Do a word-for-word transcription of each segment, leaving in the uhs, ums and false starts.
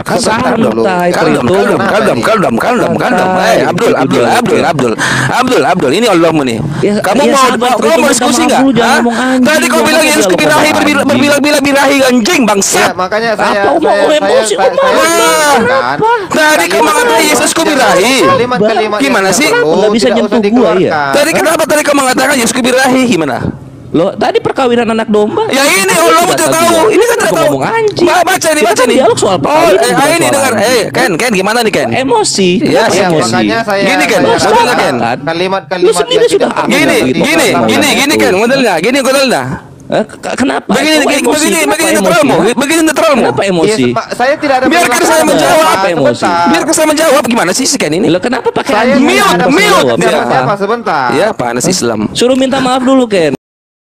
Santai, Kalem, kalem, kalem, kalem, kalem, kalem. Eh, Abdul, Abdul, Abdul, Abdul, Abdul, Abdul. Ini Allahmu nih. Kamu mau kamu mau diskusi nggak? Tadi kau bilang Yesus birahi berbilang-bilang birahi anjing bangsa. Makanya saya apa mau emosi kenapa? Tadi kau mengatakan Yesus birahi. Gimana sih? Nggak bisa nyentuh gua ya. Tadi kenapa tadi kau mengatakan Yesus birahi gimana? Loh, tadi perkawinan anak domba. Ya ini Allah tidak tahu. Ini kan tidak tahu. Ngomong anjing. Baca nih, baca nih. Dialog soal perkawinan. Oh, ini dengar. Eh, Ken, Ken gimana nih Ken? Emosi. Ya, emosi. Makanya saya gini Ken, modelnya Ken. Kalimat-kalimat lu sendiri sudah gini, gini, gini, gini Ken, modelnya. Gini modelnya. Eh, kenapa? Begini, begini, begini, begini netralmu, begini netralmu. Kenapa emosi? Saya tidak ada. Biarkan saya menjawab. Apa emosi? Biarkan saya menjawab. Gimana sih si Ken ini? Lo kenapa pakai Saya anjing? mute, mute. Siapa sebentar? Ya, panas Islam. Suruh minta maaf dulu Ken.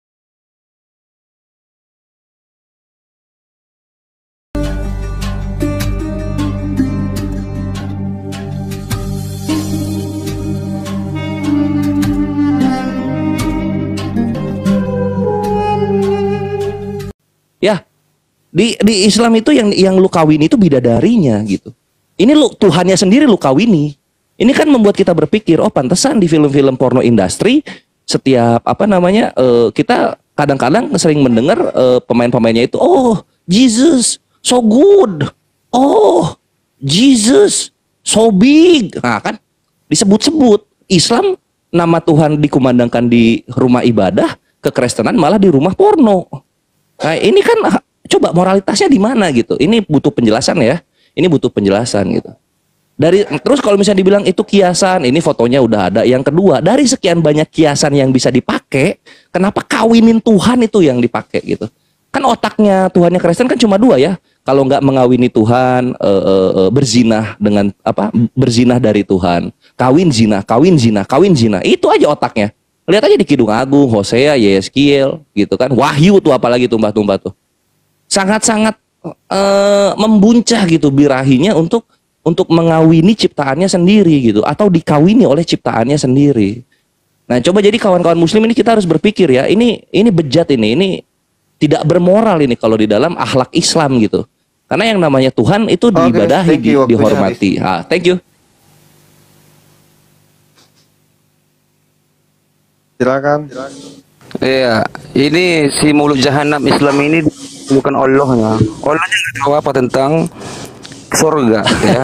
Ya, di di Islam itu yang yang lu kawini itu bidadarinya gitu. Ini lu Tuhannya sendiri lu kawini. Ini kan membuat kita berpikir, oh pantesan di film-film porno industri setiap apa namanya uh, kita kadang-kadang sering mendengar uh, pemain-pemainnya itu, oh Jesus so good, oh Jesus so big. Nah kan disebut-sebut Islam nama Tuhan dikumandangkan di rumah ibadah, kekristenan malah di rumah porno. Nah, ini kan coba moralitasnya di mana gitu. Ini butuh penjelasan ya. Ini butuh penjelasan gitu. Dari terus kalau misalnya dibilang itu kiasan, ini fotonya udah ada. Yang kedua, dari sekian banyak kiasan yang bisa dipakai, kenapa kawinin Tuhan itu yang dipakai gitu? Kan otaknya Tuhannya Kristen kan cuma dua ya. Kalau nggak mengawini Tuhan, e, e, e, berzinah dengan apa? Berzinah dari Tuhan. Kawin zina, kawin zina, kawin zina. Itu aja otaknya. Lihat aja di Kidung Agung, Hosea, Yeskiel, gitu kan. Wahyu tuh apalagi tumbah-tumbah tuh. Sangat-sangat uh, membuncah gitu birahinya untuk untuk mengawini ciptaannya sendiri gitu. Atau dikawini oleh ciptaannya sendiri. Nah coba jadi kawan-kawan muslim ini kita harus berpikir ya. Ini ini bejat ini. Ini tidak bermoral ini kalau di dalam akhlak Islam gitu. Karena yang namanya Tuhan itu diibadahi, okay, di, dihormati. Ah, thank you. Silakan. Iya, ini si mulut jahanam Islam ini bukan Allahnya. Allahnya nggak tahu apa tentang surga, ya.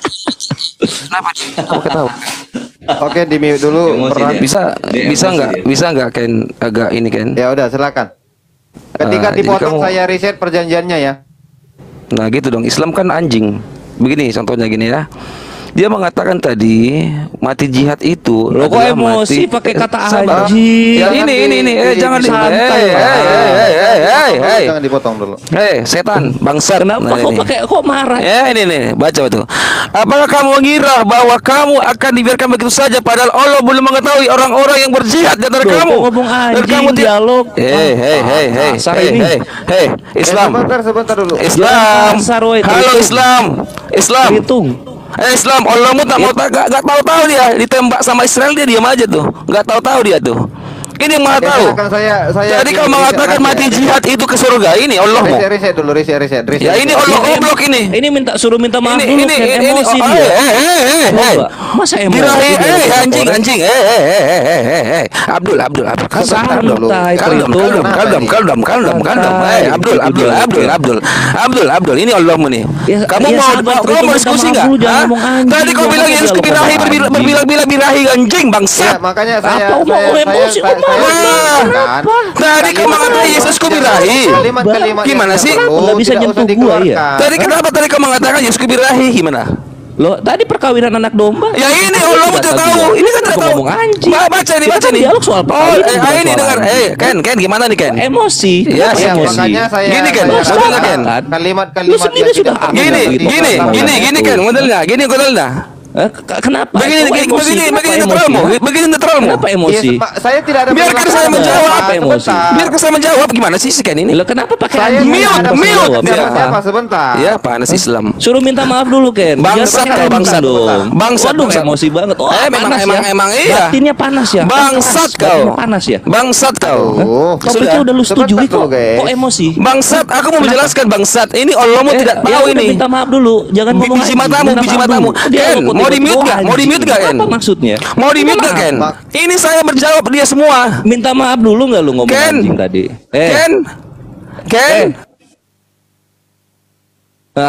Kenapa? Kenapa tahu? Oke, di mute dulu. Bisa, bisa nggak? Bisa nggak Ken agak ini Ken? Ya udah, silakan. Ketika uh, dipotong kamu... saya riset perjanjiannya ya. Nah gitu dong. Islam kan anjing. Begini contohnya gini ya. Dia mengatakan tadi mati jihad itu lo kok emosi pakai kata anjing. Ya ini ini ini eh jangan di santai. Eh eh eh eh jangan dipotong dulu. Eh setan bangsat. Kenapa kok pakai kok marah? Ya ini nih baca betul. Apakah kamu mengira bahwa kamu akan dibiarkan begitu saja padahal Allah belum mengetahui orang-orang yang berjihad di antara kamu? Ngomong anjing dialog. Hei hei hei hei hei hei Islam. Sebentar sebentar dulu. Islam. Halo Islam. Islam. Hitung. Eh Islam, Allahmu tak mau tak gak, gak tahu-tahu dia ditembak sama Israel dia diam aja tuh, gak tahu-tahu dia tuh. Ini yang maha tahu. Saya, saya Jadi kau mengatakan mati jihad itu ke surga ini Allahmu. Riset, riset dulu, riset, riset, riset. Ya ini Allah goblok ini. Ini minta suruh minta maaf ini, dulu ini, kan ini, emosi ini, dia. Eh eh eh eh. Masa emosi? Birahi eh anjing anjing eh eh eh eh eh. Abdul Abdul Abdul. Santai, kalem kalem kalem kalem kalem kalem. Eh Abdul Abdul Abdul Abdul Abdul Abdul ini Allahmu nih. Kamu mau kamu mau diskusi enggak? Tadi kau bilang Yesus birahi berbilang-bilang birahi anjing bangsa. Makanya saya apa mau emosi? Kan? Tadi kau mengatakan Yesus birahi. Gimana sih? Nggak bisa nyentuh gua ya. Tadi kenapa tadi kau mengatakan Yesus birahi gimana? Loh, tadi perkawinan anak domba. Ya ini Allah tidak tahu. Ini kan tidak tahu. Ngomong anjing. Baca nih, baca nih. Dialog soal perkawinan. Oh, ini dengar. Eh, Ken, Ken gimana nih Ken? Emosi. Ya, emosi. Makanya saya gini Ken, modelnya Ken. Kalimat-kalimat lu sendiri sudah gini, gini, gini, gini Ken, modelnya. Gini modelnya. Eh, kenapa? Begini, begini, emosi? begini, Kenapa begini emosi? netralmu, begini netralmu. Kenapa emosi? Iya, Pak, saya tidak ada Biarkan masalah. saya menjawab. Pak, Emosi. sebentar. Biarkan saya menjawab. Gimana sih sekian ini? Lo kenapa pakai Saya anjing? tidak ada Mute, masalah. mute. Siapa, Ya. siapa, sebentar. Ya, panas Islam. Suruh minta maaf dulu Ken. Bangsat Jangan kau, pakai bangsat. anjing dong. Bangsat, Waduh, bangsat. emosi banget. Oh, Eh, memang, panas emang, ya. emang iya. Batinnya panas ya. Bangsat Panas. kau. Batinnya panas ya. Bangsat kau. Oh, Kau Sudah. pikir udah lu setujui Sebentar kok. dulu, guys. Kok emosi? Bangsat, aku mau menjelaskan bangsat. Ini Allahmu Eh, tidak ya tahu udah, ini. minta maaf dulu. Jangan Bi- ngomong biji anjing. matamu, Minta biji maaf matamu. dulu. Dia Ken, kok mau tiba-tiba, di mute oh, gak? Mau di mute anjing. gak, Ken? Apa maksudnya? Mau di mute Minta gak, Ken? maaf. Ini saya berjawab dia semua. Minta maaf dulu nggak lu ngomong Ken. anjing tadi? Eh, Ken, Ken. eh,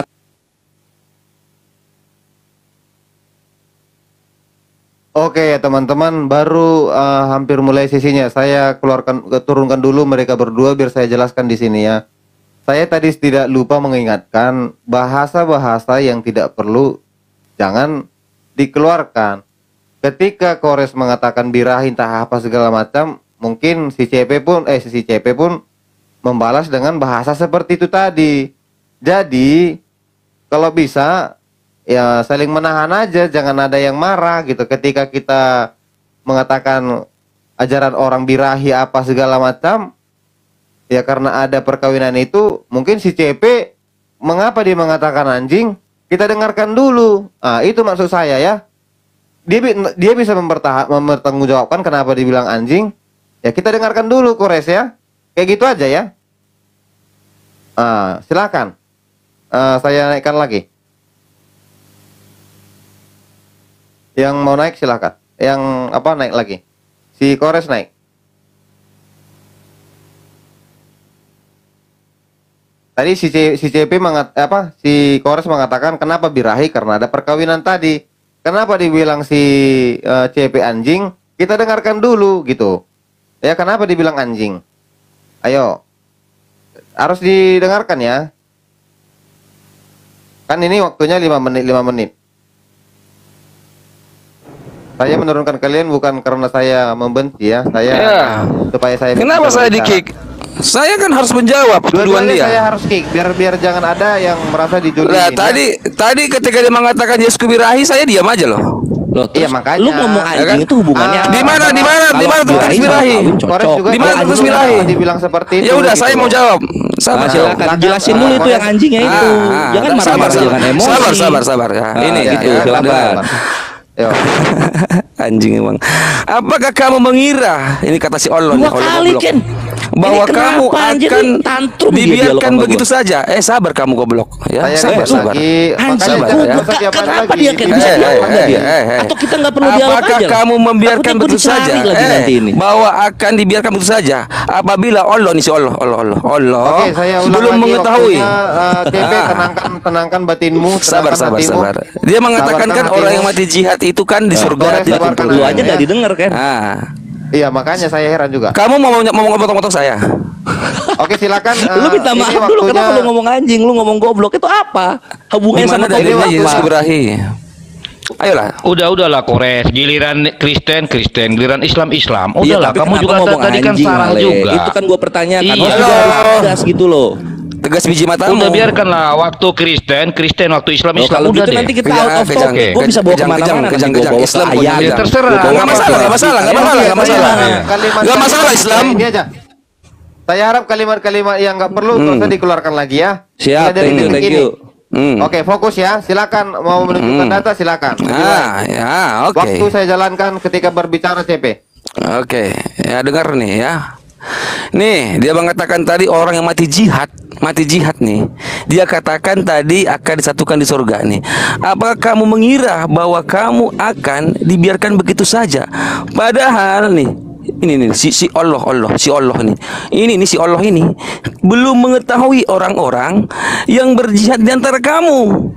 Oke teman-teman, baru uh, hampir mulai sesinya. Saya keluarkan, turunkan dulu mereka berdua biar saya jelaskan di sini ya. Saya tadi tidak lupa mengingatkan bahasa-bahasa yang tidak perlu jangan dikeluarkan. Ketika Kores mengatakan birahi entah apa segala macam, mungkin si C P pun eh si C P pun membalas dengan bahasa seperti itu tadi. Jadi kalau bisa ya saling menahan aja, jangan ada yang marah gitu ketika kita mengatakan ajaran orang birahi apa segala macam. Ya karena ada perkawinan itu, mungkin si C P mengapa dia mengatakan anjing? Kita dengarkan dulu. Ah, itu maksud saya ya. Dia dia bisa mempertahan mempertanggungjawabkan kenapa dibilang anjing. Ya kita dengarkan dulu Kores ya. Kayak gitu aja ya. Ah, silakan. Ah, saya naikkan lagi. Yang mau naik silakan. Yang apa naik lagi? Si Kores naik. Tadi si C, si C P mengat, apa si Kores mengatakan kenapa birahi karena ada perkawinan tadi. Kenapa dibilang si uh, C P anjing? Kita dengarkan dulu gitu. Ya kenapa dibilang anjing? Ayo. Harus didengarkan ya. Kan ini waktunya lima menit lima menit. Saya menurunkan kalian bukan karena saya membenci ya, saya Ya. supaya saya Kenapa bisa saya berbicara. di-kick? Saya kan harus menjawab tuduhan Dua-duanya dia. saya harus kick biar biar jangan ada yang merasa dijolimi. Nah, ya. tadi tadi ketika dia mengatakan Yesus birahi, saya diam aja loh. Loh, Iya, terus makanya. lu ngomong Ya anjing kan? itu hubungannya Ah, apa? Di mana, di mana, di mana Kalau tulis birahi birahi? sama kawin Kores cocok. juga Di mana tahu terus juga birahi? dibilang seperti itu. Ya udah, gitu saya loh. mau jawab. Nah, Sabar. silakan Silakan. jelasin dulu itu yang anjingnya itu. Ah, Jangan ah, marah-marah, sabar, jangan emosi. Sabar, sabar, sabar. Ya, Ah, ini ya, gitu. ya, Sabar. sabar. Yo. Anjing emang. Apakah kamu mengira? Ini kata si Allah nih, Dua Allah kali goblok. Ken. Bahwa Ini kamu kenapa anjir akan nih tantrum dia dibiarkan dialog sama begitu gua. saja. Eh sabar kamu goblok. Ya, Saya sabar, ribet sabar. lagi. Anjing, Makanya sabar, jangan ya. usah diapain Kenapa lagi. dia Ken? Gitu. Bisa Eh, dialog eh, nggak dia? eh, eh. Atau kita nggak perlu dialog Apakah aja? kamu membiarkan Takutnya gua begitu dicari saja? lagi Eh, nanti ini. bahwa akan dibiarkan begitu saja apabila Allah nih si Allah, Allah, Allah, Allah. Oke, saya ulang belum lagi mengetahui. waktunya, uh, C P Ah. tenangkan tenangkan batinmu, Sabar, tenangkan sabar, hatimu. sabar. Dia mengatakan Sabarkan kan orang hatimu. yang mati jihad itu kan di Nah, surga Kores, tidak sabarkan kumpul. Lu aja hatimu, nggak ya. didengar kan? Ah. Iya, makanya saya heran juga. Kamu mau mau mau ngomong-ngomong saya? Oke, silakan. Lu uh, minta ini maaf dulu waktunya- kenapa lu ngomong anjing, lu ngomong goblok itu apa? Hubungannya Gimana sama dalilnya goblok Yesus apa? birahi? Ayolah. Udah udahlah Kores, giliran Kristen Kristen, giliran Islam Islam. Iya, Udahlah, tapi kamu kenapa juga ngomong tadi kan anjing, salah Ale? juga. Itu kan gua pertanyakan. Iya. Harus juga harus tegas gitu loh. Tegas biji matamu. Udah biarkanlah waktu Kristen Kristen, waktu Islam Loh, Islam. kalau Udah gitu deh. nanti kita Kejang, out of kejang, topic. Gue bisa bawa kejang, kemana-mana. kejang, nanti kejang, gua kejang. bawa ke Islam ayat. punya Ya, kejang. terserah. Nggak Nggak masalah, nggak masalah, nggak masalah, nggak masalah. Kalimat- Nggak masalah kalimat- Islam. Ini aja. Saya harap kalimat-kalimat yang nggak perlu Hmm. nggak usah dikeluarkan lagi ya. Siap, Mulai dari thank you, detik thank ini. you. Hmm. Oke, fokus ya. Silakan mau menunjukkan Hmm. data silakan. Ah, ya, oke. Waktu saya jalankan ketika berbicara C P. Oke, ya dengar nih ya. Nih, dia mengatakan tadi orang yang mati jihad, mati jihad nih. Dia katakan tadi akan disatukan di surga nih. Apakah kamu mengira bahwa kamu akan dibiarkan begitu saja? Padahal nih, ini nih si si Allah Allah si Allah nih. Ini nih si Allah ini belum mengetahui orang-orang yang berjihad di antara kamu.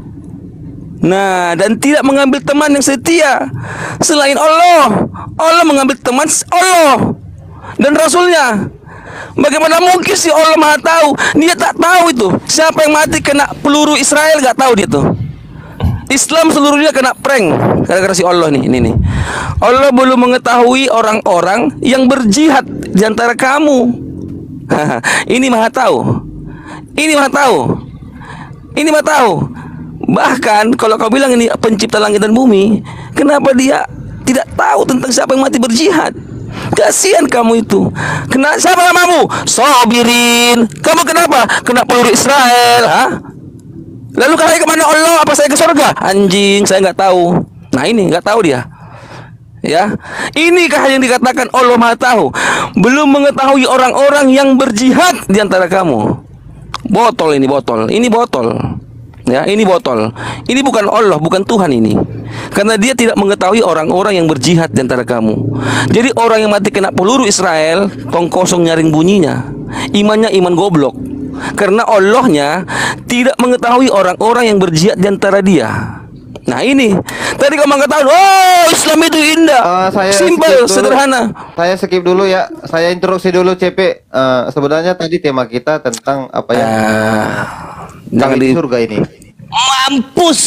Nah, dan tidak mengambil teman yang setia selain Allah. Allah mengambil teman Allah dan Rasulnya. Bagaimana mungkin si Allah Maha tahu? Dia tak tahu itu siapa yang mati kena peluru Israel, gak tahu dia tuh. Islam seluruhnya kena prank gara-gara si Allah nih, ini nih. Allah belum mengetahui orang-orang yang berjihad di antara kamu. Ini Maha tahu. Ini Maha tahu. Ini Maha tahu. Bahkan kalau kau bilang ini pencipta langit dan bumi, kenapa dia tidak tahu tentang siapa yang mati berjihad? Kasihan kamu itu. Kena siapa namamu? Sobirin. Kamu kenapa? Kena peluru Israel, ha? Lalu kalian kemana Allah? Apa saya ke surga? Anjing, saya nggak tahu. Nah ini nggak tahu dia. Ya, inikah yang dikatakan Allah Maha Tahu? Belum mengetahui orang-orang yang berjihad di antara kamu. Botol ini botol, ini botol. Ya, ini botol. Ini bukan Allah, bukan Tuhan ini. Karena dia tidak mengetahui orang-orang yang berjihad di antara kamu. Jadi orang yang mati kena peluru Israel, tong kosong nyaring bunyinya. Imannya iman goblok. Karena Allahnya tidak mengetahui orang-orang yang berjihad di antara dia. Nah ini, tadi kamu mengatakan, oh Islam itu indah, Uh, saya simpel, skip dulu. sederhana. Saya skip dulu ya. Saya introduksi dulu C P. Uh, sebenarnya tadi tema kita tentang apa ya? Ah, Jangan jangan di di, surga ini. Mampus.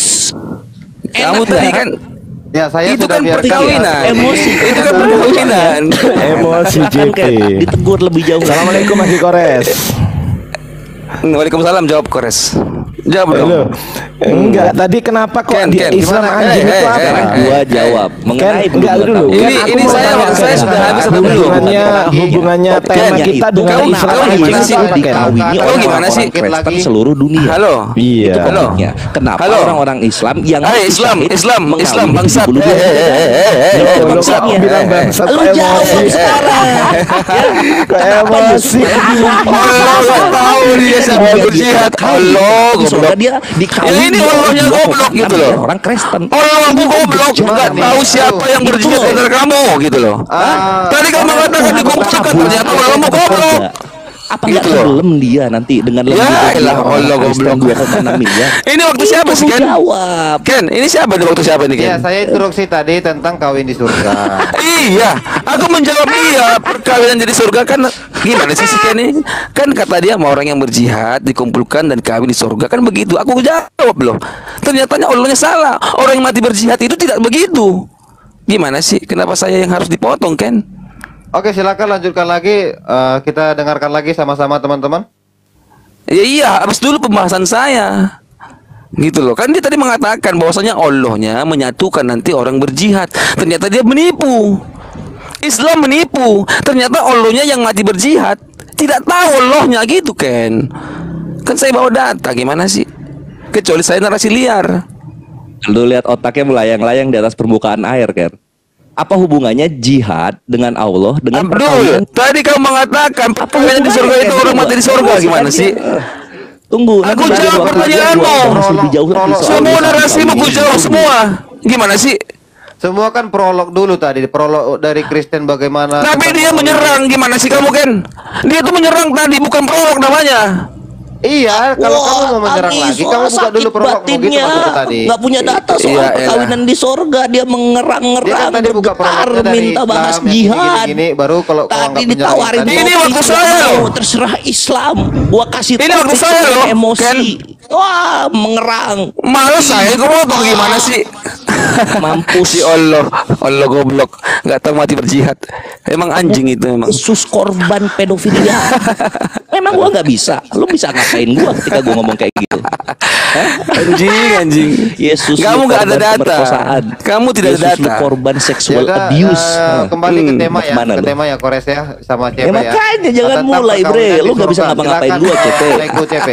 kamu Enak tadi dah. kan, Ya saya itu sudah kan biarkan perkawinan, ya. Emosi. itu kan perkawinan. Emosi J Kan P. kayak ditegur lebih jauh. Assalamualaikum Mas Kores. Waalaikumsalam, jawab Kores. Jawab dong. Halo. Enggak, tadi kenapa kok Ken, di Ken, Islam gimana? anjing Eh, itu eh, apa? eh, Gua jawab mengenai Ken, enggak belum dulu. tahu. Ini- Ken, aku ini mau saya- tanya, waktu saya Ken. sudah habis atau belum? Hubungannya hubungannya tema Topiknya kita itu, dengan Kau- Islam kau anjing gimana itu sih? apa, Ken? Dikawini Kau oleh gimana sih? orang Kristen Lagi. seluruh dunia. Halo. Iya. Itu topiknya. Kenapa Halo. orang-orang Islam yang Hai Islam, syahid Islam, mengawini Islam, bangsat. tujuh puluh dua Eh, eh, eh, eh, eh, Loh, eh, lo bangsat. kok bilang bangsat Lu kok jawab emosi? sekarang. Kok emosi? Allah nggak tahu dia siapa yang berjihad. Allah, Di surga goblok. dia dikawini. Ya, ini Allahnya oleh goblok gitu loh. Orang Kristen. Allah aku goblok, nggak tahu siapa yang berjihad Itu. antara kamu gitu loh. Ah, Tadi kamu mengatakan dikumpulkan, ternyata Allahmu goblok. Apa nggak Gitu loh. tenggelam dia nanti dengan lebih Ya dari elah, orang Allah Kristen goblok. dua koma enam miliar. Ini waktu siapa Itu sih lu Ken? jawab. Ken, ini siapa nih waktu siapa nih Ken? Ya, saya introduksi tadi tentang kawin di surga. Iya, aku menjawab dia perkawinan jadi surga kan gimana sih si Ken ini? Kan kata dia mau orang yang berjihad dikumpulkan dan kawin di surga kan begitu. Aku jawab loh. Ternyata Allahnya salah. Orang yang mati berjihad itu tidak begitu. Gimana sih? Kenapa saya yang harus dipotong Ken? Oke, silakan lanjutkan lagi. Eh, kita dengarkan lagi sama-sama teman-teman. Ya iya, habis dulu pembahasan saya. Gitu loh. Kan dia tadi mengatakan bahwasanya Allahnya menyatukan nanti orang berjihad. Ternyata dia menipu. Islam menipu. Ternyata Allahnya yang mati berjihad. Tidak tahu Allahnya gitu Ken. Kan saya bawa data gimana sih? Kecuali saya narasi liar. Lu lihat otaknya melayang-layang di atas permukaan air kan. Apa hubungannya jihad dengan Allah dengan Abdul, perkawinan? tadi kamu mengatakan perkawinan di surga hubungannya, itu Ken? orang mati di surga Masih gimana kan sih? dia- Tunggu, Aku nanti dari jawab waktu dia pertanyaanmu. gua bahas lebih jauh lagi Prolog- soal Semua urusan narasimu ku perkawinan. jawab semua. Gimana sih? Semua kan prolog dulu tadi, prolog dari Kristen bagaimana. Tapi tentang dia kawin. menyerang gimana sih kamu Ken? Dia tuh menyerang tadi bukan prolog namanya. Iya, kalau Wah, kamu mau menyerang Agis, lagi, wah, kamu buka dulu sakit prolog gitu batinnya. maksudku tadi. Nggak punya data soal Iya, perkawinan di sorga. Dia Dia mengerang-ngerang, kan tadi buka bergetar, prolognya dari minta bahas Islam yang jihad. gini-gini, baru kalau kau Tadi anggap menyerang ditawarin tadi. Ini topik, waktu nggak saya mau, loh. terserah Islam. Gua kasih Ini topik waktu saya dengan loh, emosi. Ken. Wah, mengerang. Malu saya, kamu mau gimana sih? Mampus. Si Allah, Allah goblok, nggak tahu mati berjihad. Emang anjing itu emang. Yesus korban pedofilia. Memang gua nggak bisa. Lu bisa ngapain gua ketika gua ngomong kayak gitu? Hah? Anjing, anjing. Yesus Kamu lu nggak ada korban data. pemerkosaan. Kamu tidak ada Yesus lu data. korban seksual Yaudah, abuse. eh, Hah. kembali ke Hmm, tema ya, kemana ke lu? tema ya Kores ya sama C P Ya ya. makanya jangan Tentang mulai, bre. perkawinan di Lu nggak bisa surga. ngapa-ngapain Silakan, gua, C P. Assalamualaikum, C P.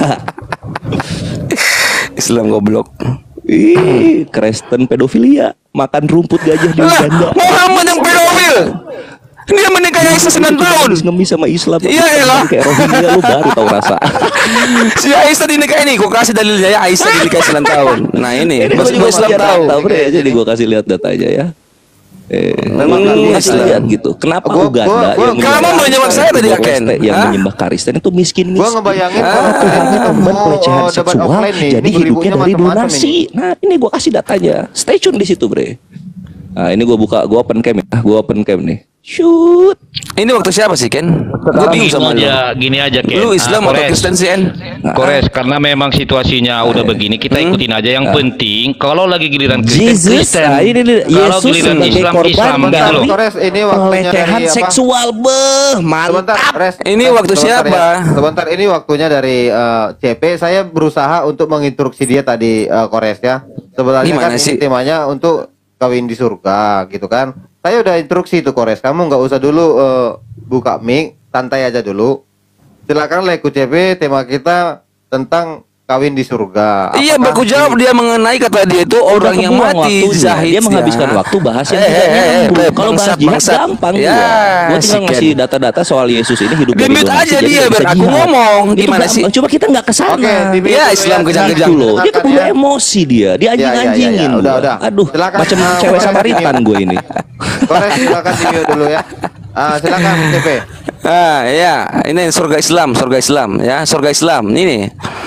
Islam goblok. Ih, Kristen pedofilia, makan rumput gajah di Lah, Uganda. Muhammad yang pedofil. Dia menikahi Aisyah sembilan tahun. Ngemis sama Islam. Iya, elah. Kayak Rohingya lu baru tahu rasa. Si Aisyah dinikahi nih, gua kasih dalilnya ya Aisyah dinikahi sembilan tahun. Nah ini, Ini maksud gua gua Islam lihat tahu. data, bre. Jadi gua kasih lihat datanya ya. Eh, Memang gua nggak kasih bisa. lihat gitu. Kenapa Gua- Uganda gua- gua- yang Kamu menyembah- mau jawab saya tadi ya, Timor Ken? Leste yang Hah? menyembah Kristen itu miskin-miskin. Gua ngebayangin Ah. kalau kalian ketemu korban pelecehan oh, debat seksual, offline nih. jadi Ini hidupnya beribunya dari macam-macam donasi. ini. Nah, ini gua kasih datanya. Stay tune di situ, bre. Nah, ini gua buka, gua open cam ya. Gua open cam nih. Shoot. Ini waktu siapa sih Ken? Gue bingung Gini sama lu. aja, gini aja Ken. Lu Islam Ah, atau Kores. Kristen sih En? Kores, karena memang situasinya udah begini, kita ikutin aja. Yang penting kalau lagi giliran Kristen, Jesus, Kristen. ah, ini, ini, Kalau Yesus giliran sebagai Islam, korban Islam gitu Bentar, loh. Kores, ini waktunya pelecehan dari apa? seksual, beh, Sebentar, mantap. Res. Ini Res, waktu sebentar siapa? ya. Sebentar, ini waktunya dari eh, C P. Saya berusaha untuk menginstruksi dia tadi, eh, Kores ya. Sebenarnya Gimana kan sih? ini temanya untuk kawin di surga, gitu kan. Saya udah instruksi itu Kores. Kamu nggak usah dulu eh, buka mic, santai aja dulu. Silakan like C P. Tema kita tentang kawin di surga. Iya, Apakah baku jawab ini- dia mengenai kata dia itu orang yang kebuang mati waktunya. zahid. Dia menghabiskan waktu bahas yang Eh, tidak eh, eh, nyambung. eh, Kalau bahas bangsat, jihad bangsat. gampang Ya, gua. Gua tinggal si ngasih Ken. data-data soal Yesus ini hidup dari Di-mute donasi, aja jadi dia, nggak bisa biar aku jihad. ngomong. Itu Gimana gampang. sih? Coba kita nggak kesana. Oke, di-mute Ya, dulu Islam ya. kejang-kejang. Gitu loh. Dia Silakan keburu ya. emosi dia. Dia Ya, ya, ya, anjing-anjingin. ya. Udah, gua. udah. Aduh, Silakan, macam uh, cewek Kores. Samaritan gue ini. Kores, silakan di mute dulu ya. Ah, silakan C P. Ah, ya, ini surga Islam, surga Islam, ya, surga Islam. Ini,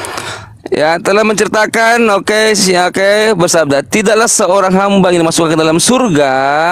ya, telah menceritakan, oke, si oke, bersabda, tidaklah seorang hamba yang dimasukkan ke dalam surga,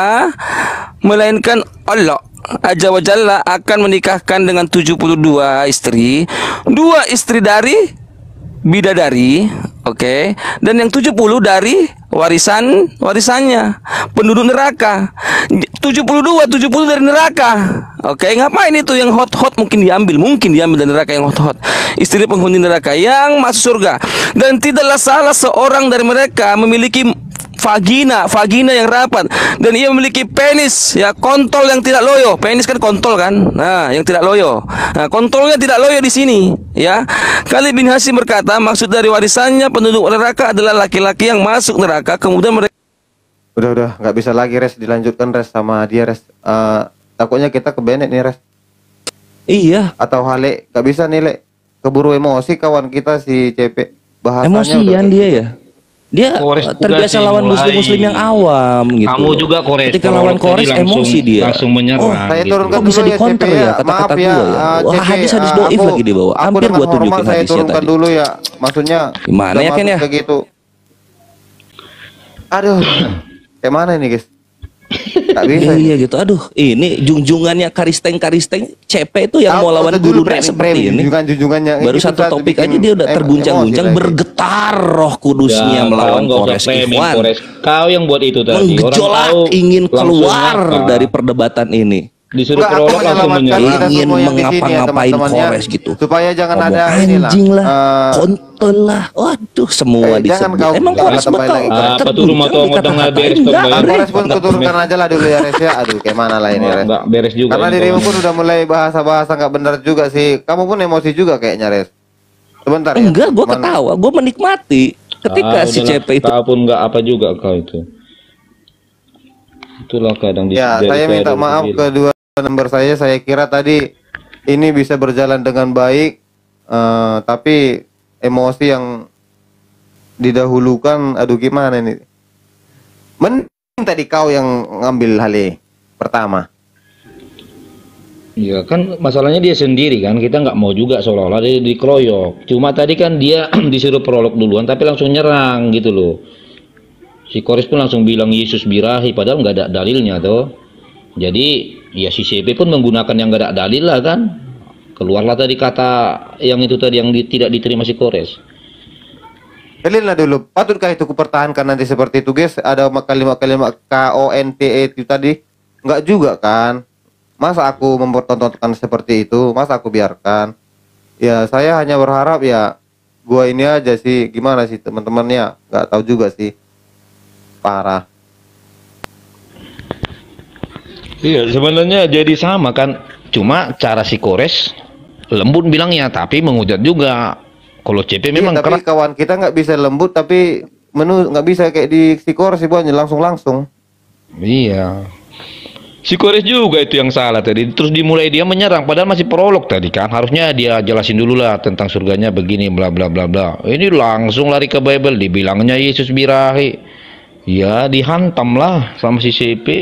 melainkan Allah Azza wa Jalla akan menikahkan dengan tujuh puluh dua istri, dua istri dari bidadari, oke, dan yang tujuh puluh dari warisan warisannya penduduk neraka. tujuh puluh dua, tujuh puluh dari neraka. Oke, ngapain itu yang hot-hot mungkin diambil, mungkin diambil dari neraka yang hot-hot. Istri penghuni neraka yang masuk surga. Dan tidaklah salah seorang dari mereka memiliki vagina, vagina yang rapat, dan ia memiliki penis, ya, kontol yang tidak loyo. Penis kan kontol kan, nah, yang tidak loyo. Nah, kontolnya tidak loyo di sini, ya. Khalid bin Hasim berkata, maksud dari warisannya penduduk neraka adalah laki-laki yang masuk neraka, kemudian mereka. Udah udah nggak bisa lagi Res, dilanjutkan Res sama dia Res. Eh, takutnya kita kebenet nih Res. Iya. Atau Hale nggak bisa nih Le. Keburu emosi kawan kita si C P. Bahasanya Emosian udah- dia ya. Dia Kores juga terbiasa sih, lawan mulai. muslim-muslim yang awam gitu. Kamu juga Kores. Ketika Kalau lawan tadi Kores langsung- emosi dia. langsung menyerang. Oh, Saya gitu. turunkan Kok bisa dulu ya, dikonter C P ya kata-kata Maaf gua ya? eh, Wah, C P, hadis-hadis eh, doif aku- lagi dibawa. aku Hampir dengan gua tunjukin hormat saya hadisnya turunkan tadi. dulu ya. Maksudnya Gimana udah ya, Ken, masuk ya? ke gitu. Aduh. Kayak mana ini guys? Gak bisa. Iya gitu. Aduh, ini junjungannya karisteng-karisteng C P itu yang Tahu, mau lawan tahu dulu gurunya frame- seperti frame, ini. junjungan-junjungannya. Baru Itu satu satu topik bikin aja dia udah em- terguncang-guncang, emosi lagi. bergetar roh kudusnya Ya, melawan kau nggak usah Kores framing, Ikhwan. Kores. Kau yang buat itu tadi. Orang Menggejolak, tahu ingin langsung keluar apa. dari perdebatan ini. Disuruh Enggak, aku prolog langsung menyelamatkan menyerang. kita Ingin semua yang di sini ya mengapa-ngapain teman-teman ya. Kores gitu. Supaya jangan Ngomong ada inilah. anjing lah, eh, kontol lah, waduh semua Eh, jangan disebut. kau- Emang jangan Kores tambah betul. lagi. Apa tuh rumah tua Terguncang modang dikata-katain, beres, enggak, Bang, Ah, Bre. Kores pun Enggak, kuturunkan aja lah dulu ya Res ya. Aduh kayak mana lah ini Res. Enggak beres juga. Karena ini dirimu kawan. pun udah mulai bahasa-bahasa nggak benar juga sih. Kamu pun emosi juga kayaknya Res. Sebentar ya. Enggak, gue Teman- ketawa, gue menikmati Ah, ketika si udahlah, C P itu. kau pun nggak apa juga kau itu. Itulah kadang di Ya, dari saya minta dari maaf sendiri. kedua member saya. Saya kira tadi ini bisa berjalan dengan baik, eh, tapi emosi yang didahulukan. Aduh gimana ini? Mending tadi kau yang ngambil hal pertama. Iya kan masalahnya dia sendiri kan, kita nggak mau juga seolah-olah dia dikeroyok. Cuma tadi kan dia disuruh prolog duluan tapi langsung nyerang gitu loh. Si Kores pun langsung bilang Yesus birahi padahal nggak ada dalilnya tuh. Jadi ya si C P pun menggunakan yang nggak ada dalil lah kan. Keluarlah tadi kata yang itu tadi yang di- tidak diterima si Kores. Kalian lah dulu, patutkah itu kupertahankan nanti seperti itu guys? Ada kalimat-kalimat K O N T E itu tadi? Enggak juga kan? Masa aku mempertontonkan seperti itu? Masa aku biarkan? Ya saya hanya berharap ya gua ini aja sih, gimana sih teman-temannya? Nggak tahu juga sih. Parah. Iya sebenarnya jadi sama kan. Cuma cara si Kores lembut bilangnya tapi menghujat juga. Kalau C P memang Iya, tapi keras. kawan kita nggak bisa lembut, tapi menu nggak bisa kayak di Sikor sih buahnya langsung-langsung. Iya. Si Kores juga itu yang salah tadi. Terus dimulai dia menyerang padahal masih prolog tadi kan. Harusnya dia jelasin dulu lah tentang surganya begini bla bla bla bla. Ini langsung lari ke Bible dibilangnya Yesus birahi. Ya dihantam lah sama si C P.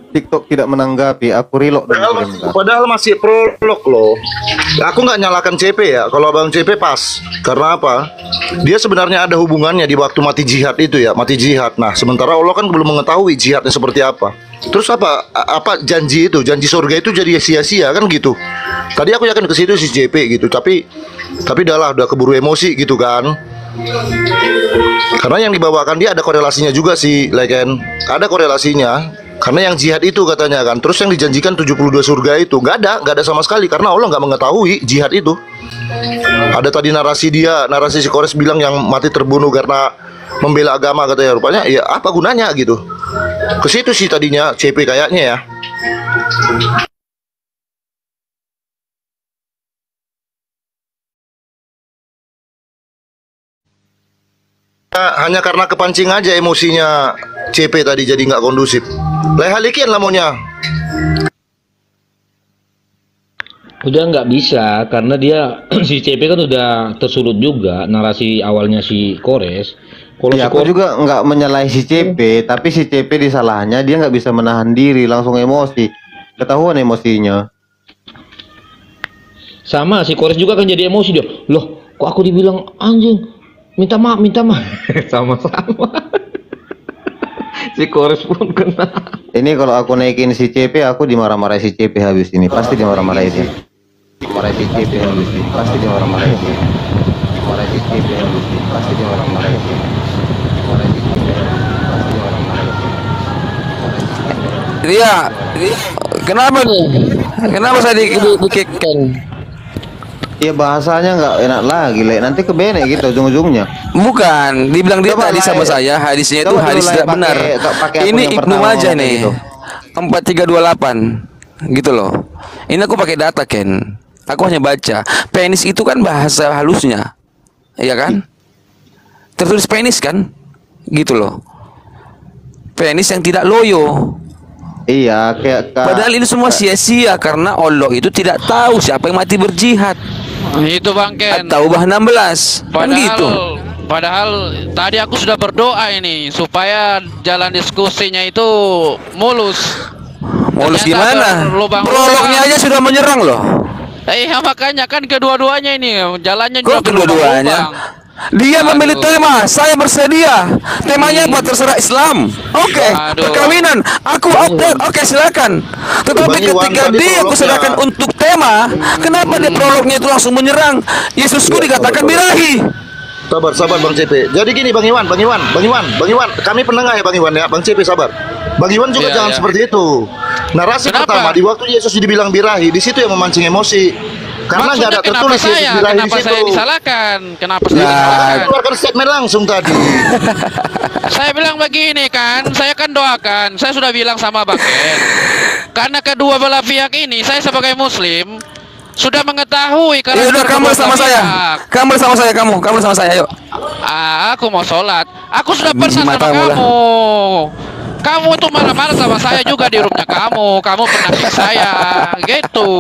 TikTok tidak menanggapi, aku reload dulu Padahal, sebentar. padahal masih prolog loh. Aku nggak nyalakan C P ya. Kalau Abang C P pas. Karena apa? Dia sebenarnya ada hubungannya di waktu mati jihad itu ya, mati jihad. Nah, sementara Allah kan belum mengetahui jihadnya seperti apa. Terus apa apa janji itu, janji surga itu jadi sia-sia kan gitu. Tadi aku yakin ke situ si J P gitu, tapi tapi dah lah, udah keburu emosi gitu kan. Karena yang dibawakan dia ada korelasinya juga sih, Legend. Ada korelasinya. Karena yang jihad itu katanya kan. Terus yang dijanjikan tujuh puluh dua surga itu nggak ada, nggak ada sama sekali. Karena Allah nggak mengetahui jihad itu. Ada tadi narasi dia, narasi si Kores bilang yang mati terbunuh karena membela agama katanya. Rupanya ya apa gunanya gitu. Ke situ sih tadinya C P kayaknya ya. Hanya karena kepancing aja emosinya C P tadi jadi nggak kondusif. Lehalikin lah maunya. Udah nggak bisa karena dia si C P kan udah tersulut juga narasi awalnya si Kores. Kalau Ya, si aku Kores juga nggak menyalahi si C P, tapi si C P disalahnya dia nggak bisa menahan diri, langsung emosi. Ketahuan emosinya. sama si Kores juga kan jadi emosi dia. Loh, kok aku dibilang anjing? Minta maaf, minta maaf. Sama-sama. Si Kores pun kena. Ini kalau aku naikin si C P, aku dimarah-marahi si C P habis ini. Pasti dimarah-marahi dia. Dimarahi si C P habis ini. Pasti dimarah-marahi dia. Dimarahi si C P habis ini. Pasti dimarah-marahi dia. Dimarahi si C P pasti dimarah-marahi dia. Ria, kenapa nih? Kenapa saya di- di- dikekkan? Iya, bahasanya nggak enak lagi, Le. Nanti kebenek gitu ujung-ujungnya. Bukan, dibilang dia Coba tadi sama mulai- saya, hadisnya itu coba hadis mulai tidak pakai- benar. pakai akun Ini yang Ibnu pertama Majah ngomong nih. gitu. empat tiga dua delapan gitu loh. Ini aku pakai data, Ken. Aku hanya baca. Penis itu kan bahasa halusnya. Iya kan? Tertulis penis kan? Gitu loh. Penis yang tidak loyo. Iya, kayak ka- Padahal ini semua sia-sia karena Allah itu tidak tahu siapa yang mati berjihad. Itu Bang Ken. At-Taubah enam belas. Kan Padahal, gitu. padahal tadi aku sudah berdoa ini supaya jalan diskusinya itu mulus. Mulus Ternyata gimana? berlubang-lubang. Prolognya aja sudah menyerang loh. Eh ya, makanya kan kedua-duanya ini jalannya Kok juga kedua-duanya? berlubang-lubang. Dia Aduh. memilih tema, saya bersedia. Temanya apa? Terserah Islam. Oke, Aduh. perkawinan. Aku oke, oke silakan. Tetapi Bang Iwan, ketika tadi dia aku prolognya. serahkan untuk tema, kenapa dia prolognya itu langsung menyerang? Yesusku dikatakan birahi. Sabar, sabar Bang C P. Jadi gini Bang Iwan, Bang Iwan, Bang Iwan, Bang Iwan. Kami penengah ya Bang Iwan ya, Bang C P sabar. Bang Iwan juga Iya, jangan iya. seperti itu. Narasi Kenapa? pertama di waktu Yesus dibilang birahi, di situ yang memancing emosi. Karena nggak ada Maksudnya kenapa tertulis Yesus saya? birahi di Kenapa situ. saya disalahkan? Kenapa saya Nah. disalahkan? Keluarkan statement langsung tadi. Saya bilang begini kan, saya kan doakan, saya sudah bilang sama Bang Ken. Karena kedua belah pihak ini, saya sebagai Muslim sudah mengetahui Ya karena udah kamu sama saya. Kamu sama saya kamu, kamu sama saya yuk. Ah, aku mau sholat. Aku sudah Biji pesan sama matamu lah. kamu. Kamu tuh marah-marah sama saya juga di rumahnya kamu. Kamu penakut saya, gitu.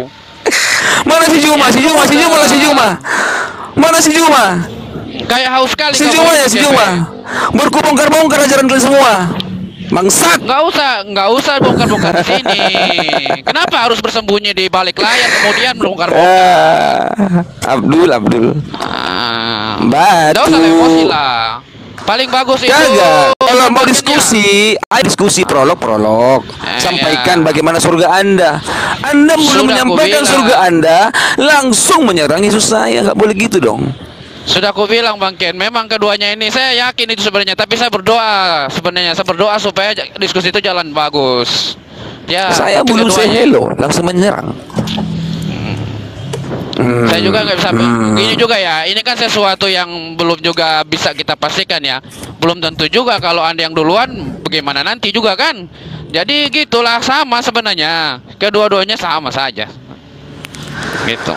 Mana si Juma? Si Juma, si Juma, si Juma. Mana si Juma? Kayak haus sekali. Si kamu Juma ya, ini, si J P. Juma. Berkubung-kubung ajaran kalian semua. Bangsat. Nggak usah, nggak usah bongkar-bongkar di sini. Kenapa harus bersembunyi di balik layar kemudian bongkar-bongkar? Ah, Abdul, Abdul. Ah, Batu. nggak usah emosi lah. Paling bagus itu. Kagak. Kalau mau bagiannya. diskusi, ayo diskusi prolog-prolog. Eh, Sampaikan ya. bagaimana surga Anda. Anda belum Sudah menyampaikan kubilang. surga Anda, langsung menyerang Yesus saya. Nggak boleh gitu dong. Sudah aku bilang Bang Ken, memang keduanya ini saya yakin itu sebenarnya, tapi saya berdoa sebenarnya, saya berdoa supaya j- diskusi itu jalan bagus. Ya, Saya tapi belum saya keduanya- hello, langsung menyerang. Hmm. Saya juga nggak bisa Hmm. gini juga ya. Ini kan sesuatu yang belum juga bisa kita pastikan ya. Belum tentu juga kalau Anda yang duluan bagaimana nanti juga kan. Jadi gitulah, sama sebenarnya. Kedua-duanya sama saja. Gitu.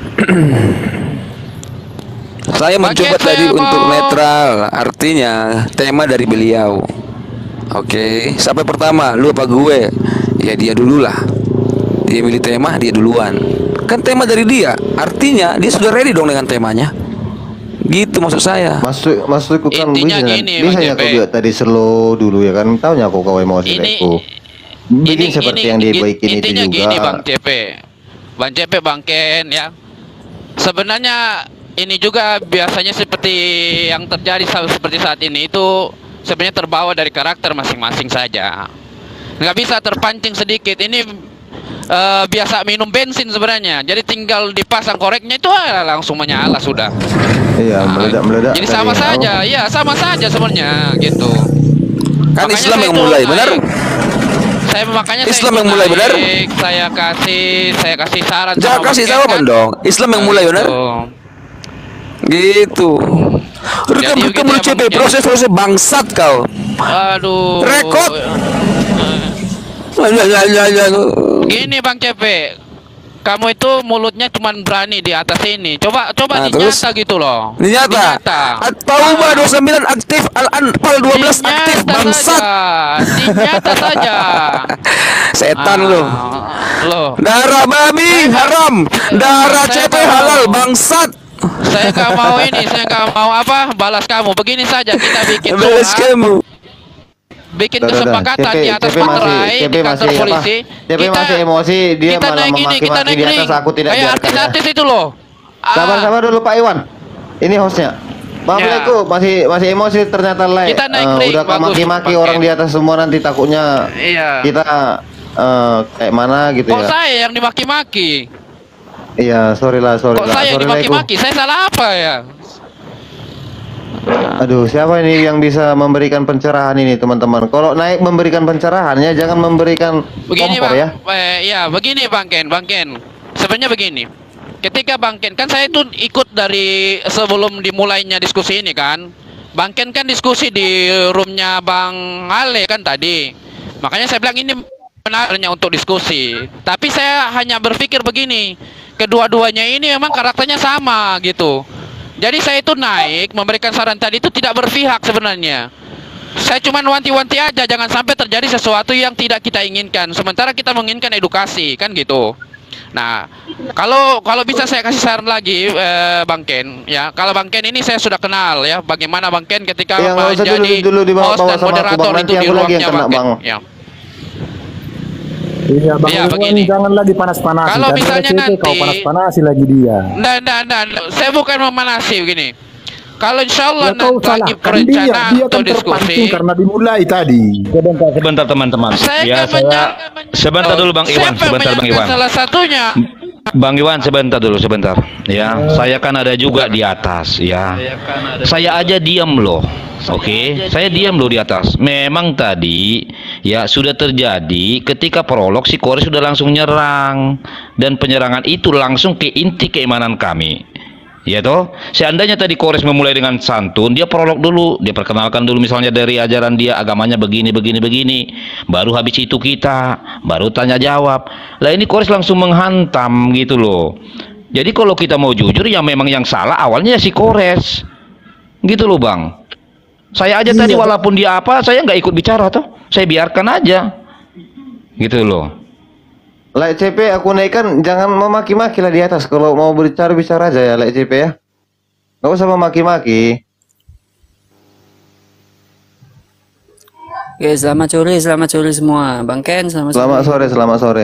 Saya mencoba Paket tadi saya untuk mau- netral, artinya tema dari beliau. Oke, sampai pertama, lu apa gue? Ya dia dulu lah. Dia milih tema, dia duluan. Kan tema dari dia, artinya dia sudah ready dong dengan temanya. Gitu maksud saya. Masuk masukku kan Intinya bisa gini, bisa Bang ya J P. kau bilang tadi slow dulu ya kan. Tahunya aku kau emosi Ini aku. bikin seperti yang dibikin itu intinya juga. gini Bang C P, Bang C P, Bang Ken ya. Sebenarnya ini juga biasanya seperti yang terjadi seperti saat ini itu sebenarnya terbawa dari karakter masing-masing saja. Nggak bisa terpancing sedikit. Ini uh, biasa minum bensin sebenarnya. Jadi tinggal dipasang koreknya itu ah, langsung menyala sudah. Iya, Nah, meledak-meledak. jadi sama tadi. saja, ya sama saja sebenarnya gitu. Kan Makanya Islam saya yang itu mulai, naik. benar? Saya makanya Islam saya yang ikut mulai, benar? naik, Saya kasih saya kasih saran. Jangan sama kasih Bang Ken, jawaban kan? dong. Islam yang mulai, benar? Gitu. Gitu. Udah Jadi kamu begitu kamu ya, C P Bang Ken. proses-proses bangsat kau. Aduh. Rekod. Gini Bang C P, kamu itu mulutnya cuma berani di atas ini. Coba coba Nah, di terus? nyata gitu loh. Ini nyata. At-Taubah dua puluh sembilan aktif, Al-Anfal dua belas aktif, bangsat. Di nyata saja. Setan Ah, lu. Loh. Darah babi haram, darah C Saya P nggak halal, mau. bangsat. Saya nggak mau ini, saya nggak mau apa balas kamu. Begini saja kita bikin Balas surat, kamu. bikin Udah, udah, udah. kesepakatan C P di atas C P masih- materai C P di kantor masih apa? polisi. C P masih emosi, dia kita malah naik ini, kita memaki-maki naik di atas, ring. aku tidak Kayak biarkan ya. artis-artis itu loh. Ah, Sabar-sabar dulu Pak Iwan. Ini hostnya. Maaf Ya. Leku, masih masih emosi ternyata Lek. Kita naik Eh, ring, udah kau bagus, maki-maki Bang orang Ken. di atas semua, nanti takutnya Iya. kita eh, kayak mana gitu Kok ya. saya yang dimaki-maki? Iya, sorry lah, sorry Kok lah. saya yang Sorry, Leku. dimaki-maki? Saya salah apa ya? Aduh, siapa ini yang bisa memberikan pencerahan ini, teman-teman? Kalau naik memberikan pencerahan ya, jangan memberikan Begini kompor bang, ya. eh, ya begini Bang Ken, Bang Ken. Sebenarnya begini. Ketika Bang Ken, kan saya itu ikut dari sebelum dimulainya diskusi ini kan. Bang Ken kan diskusi di roomnya Bang Ale kan tadi. Makanya saya bilang ini benarnya untuk diskusi. Tapi saya hanya berpikir begini, kedua-duanya ini memang karakternya sama gitu. Jadi saya itu naik memberikan saran tadi itu tidak berpihak sebenarnya. Saya cuma wanti-wanti aja jangan sampai terjadi sesuatu yang tidak kita inginkan. Sementara kita menginginkan edukasi kan gitu. Nah, kalau kalau bisa saya kasih saran lagi eh, Bang Ken ya. Kalau Bang Ken ini saya sudah kenal ya. Bagaimana Bang Ken ketika Yang nggak usah menjadi dulu- dulu dibawa- host bawa dan sama aku, moderator Bang. itu Nanti di aku lagi ruangnya yang kena, Bang Ken. Bang. Ya. Iya bang Iya, Iwan, begini. jangan lagi panas-panasin. Kalau Kan misalnya R C T kau nanti- panas-panasi lagi dia. Nah, nah, nah, saya bukan memanasi begini. Kalau insya Allah Ya kau nanti salah. lagi Kan dia, perencanaan dia atau kan terpancing diskusi, karena dimulai tadi. Sebentar, sebentar teman-teman. saya Ya, kan saya menyak- sebentar dulu Bang Iwan, Siapa sebentar Bang menyangka Iwan. salah satunya. Bang Iwan sebentar dulu sebentar. Ya, saya kan ada juga di atas ya. Saya aja diam loh. Oke, saya diam loh di atas. Memang tadi ya sudah terjadi ketika prolog si Kores sudah langsung nyerang dan penyerangan itu langsung ke inti keimanan kami. Ya toh, seandainya tadi Kores memulai dengan santun, dia prolog dulu, dia perkenalkan dulu misalnya dari ajaran dia agamanya begini begini begini, baru habis itu kita, baru tanya jawab. Lah ini Kores langsung menghantam gitu loh. Jadi kalau kita mau jujur ya memang yang salah awalnya ya si Kores, gitu loh Bang. Saya aja Iya, tadi Bang. walaupun dia apa, saya nggak ikut bicara toh, saya biarkan aja, gitu loh. Lek C P aku naikkan, jangan memaki-maki lah di atas. Kalau mau berbicara bicara aja ya Lek C P ya. Gak usah memaki-maki. Oke, selamat sore, selamat sore semua. Bang Ken, selamat, Selamat sore, selamat sore.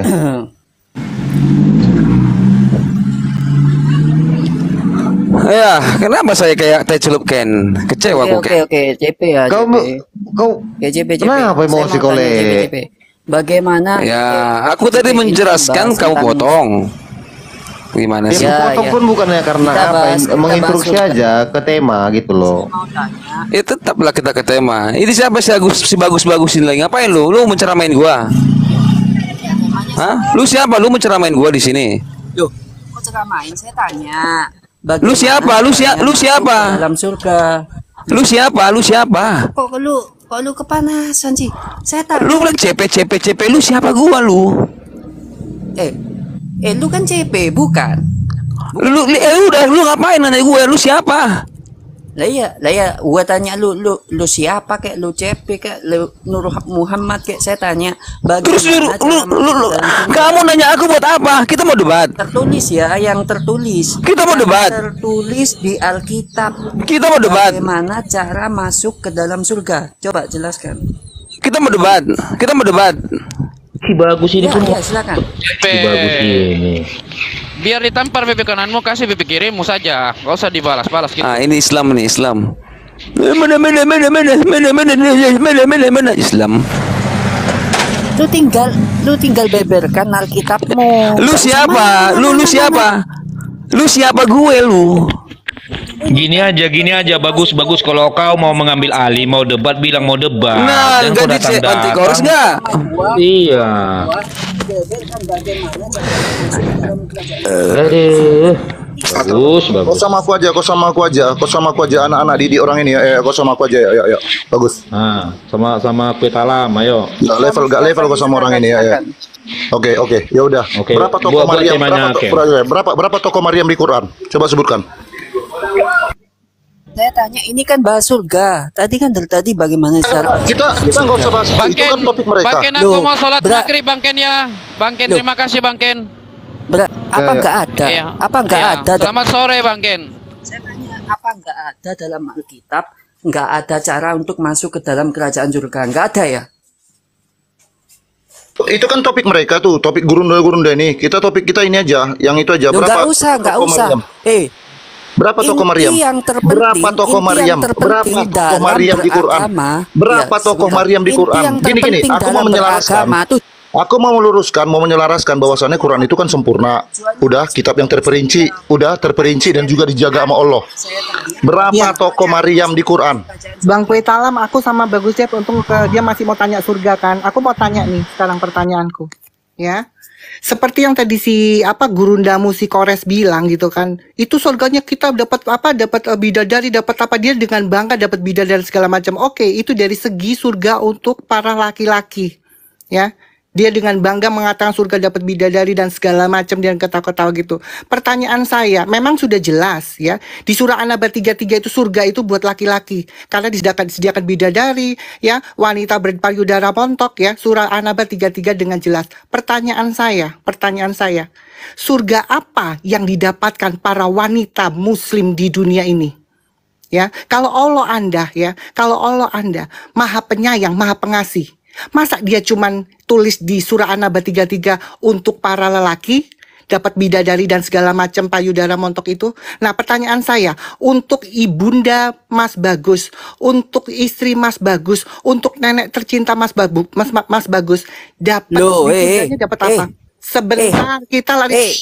Ya, kenapa saya kayak teh celup Ken? Kecewa Oke, aku oke, Ken. oke, C P ya, Kau C P. kau Oke, C P, C P. kenapa Saya emosi mau kau, tanya, Le? C P, C P. Bagaimana? Ya, eh, aku tadi C P ini menjelaskan bahas kau tentang- potong. Gimana Ya, sih? Ya, potong ya. pun bukannya karena Kita apa, bahas- kita menginstruksi bahas- aja ke tema gitu loh. Mau tanya, Ya tetaplah kita ke tema. Ini siapa si Agus si bagus-bagusin lagi? Ngapain lu? Lu menceramain gua? Hah? Lu siapa? Lu menceramain gua di sini? Loh, kok ceramain? Saya tanya. Lu siapa? Lu sia- lu siapa? Dalam surga. Lu siapa? Lu siapa? Kok lu, kok lu kepanasan sih? Saya tanya. Lu bilang C P C P C P, lu siapa gua lu? Eh, eh lu kan C P, bukan? Lu, lu eh, udah lu ngapain nanya gue? Lu siapa? Lah iya, lah iya, gua tanya lu, lu, lu siapa kek, lu C P kek, lu Nur Muhammad kek, saya tanya. Terus lu, bagaimana lu, cara lu, lu, dalam- kamu nanya aku buat apa? Kita mau debat. tertulis ya, yang tertulis. Kita mau Yang debat. Tertulis di Alkitab. Kita mau debat. Bagaimana cara masuk ke dalam surga? Coba jelaskan. Kita mau debat. Kita mau debat. Si bagus ini Ya, pun ya, silakan. si bagus ini. Biar ditampar pipi kananmu, kasih pipi kirimu saja. Gak usah dibalas-balas gitu. Ah, ini Islam nih, Islam. Mana mana mana mana mana mana mana mana mana Islam. Lu tinggal lu tinggal beberkan Alkitabmu. Lu siapa? Lu lu siapa? Lu siapa gue lu? Gini aja, gini aja, bagus, bagus. Kalau kau mau mengambil alih, mau debat, bilang mau debat. Nah, Jangan enggak kau di datang-datang. anti chorus enggak? Iya. Aduh. Bagus, Kau bagus. sama aku aja, kau sama aku aja, kau sama aku aja anak-anak didik orang ini. Eh, kau sama aku aja ya, ya, ya. Bagus. Nah, sama sama kue talam, ayo. Gak level, gak level kau sama orang ini ya, ya. Oke, oke, ya udah. Oke, Berapa toko buat- buat Maryam? temanya, Berapa, to- oke. berapa, berapa berapa toko Maryam di Quran? Coba sebutkan. Saya tanya, ini kan bahas surga. Tadi kan dari tadi bagaimana cara Kita kita nggak usah bahas itu, Bang itu Ken, kan topik mereka. Bang Ken, aku Loh, mau sholat bra- maghrib Bang Ken ya. Bang Ken, Loh. terima kasih Bang Ken. Ber- apa Ya, ya. enggak ada? Iya. Apa enggak Iya. ada? Selamat sore Bang Ken. Saya tanya, apa enggak ada dalam Alkitab? Enggak ada cara untuk masuk ke dalam kerajaan surga? Enggak ada ya? Itu kan topik mereka tuh, topik gurunda-gurunda ini. Kita topik kita ini aja, yang itu aja. Loh, Berapa enggak usah, enggak toko usah. Maryam? Eh, Berapa toko Inti Maryam? yang terpenting- Berapa toko inti Maryam? yang terpenting Berapa toko dalam Maryam di Quran? beragama, Berapa ya, toko sebentar. Maryam di Inti Quran? yang Gini gini, terpenting aku mau dalam menyelaraskan. beragama tuh- Aku mau meluruskan, mau menyelaraskan bahwasannya Quran itu kan sempurna. Udah kitab yang terperinci, udah terperinci dan juga dijaga sama Allah. Berapa Ya. toko Maryam di Quran? Bang Kue Talam, aku sama Bagus Jeff untung ke dia masih mau tanya surga kan. Aku mau tanya nih sekarang pertanyaanku. Ya. Seperti yang tadi si apa gurundamu si Kores bilang gitu kan. Itu surganya kita dapat apa? Dapat uh, bidadari, dapat apa, dia dengan bangga dapat bidadari segala macam. Oke, itu dari segi surga untuk para laki-laki. Ya. Dia dengan bangga mengatakan surga dapat bidadari dan segala macam dan ketawa-ketawa gitu. Pertanyaan saya, memang sudah jelas ya. Di surah An-Naba tiga puluh tiga itu surga itu buat laki-laki. Karena disediakan, disediakan bidadari ya, wanita berpayudara montok ya. Surah An-Naba tiga puluh tiga dengan jelas. Pertanyaan saya, pertanyaan saya. Surga apa yang didapatkan para wanita muslim di dunia ini? Ya, kalau Allah Anda ya, kalau Allah Anda Maha Penyayang, Maha Pengasih. Masa dia cuman tulis di surah An-Naba tiga puluh tiga untuk para lelaki dapat bidadari dan segala macam payudara montok itu? Nah, pertanyaan saya, untuk ibunda Mas Bagus, untuk istri Mas Bagus, untuk nenek tercinta Mas Babu, Mas Mas Bagus, dapat Loh, bidadari, eh, dapat eh, apa? Sebentar, kita lari. eh,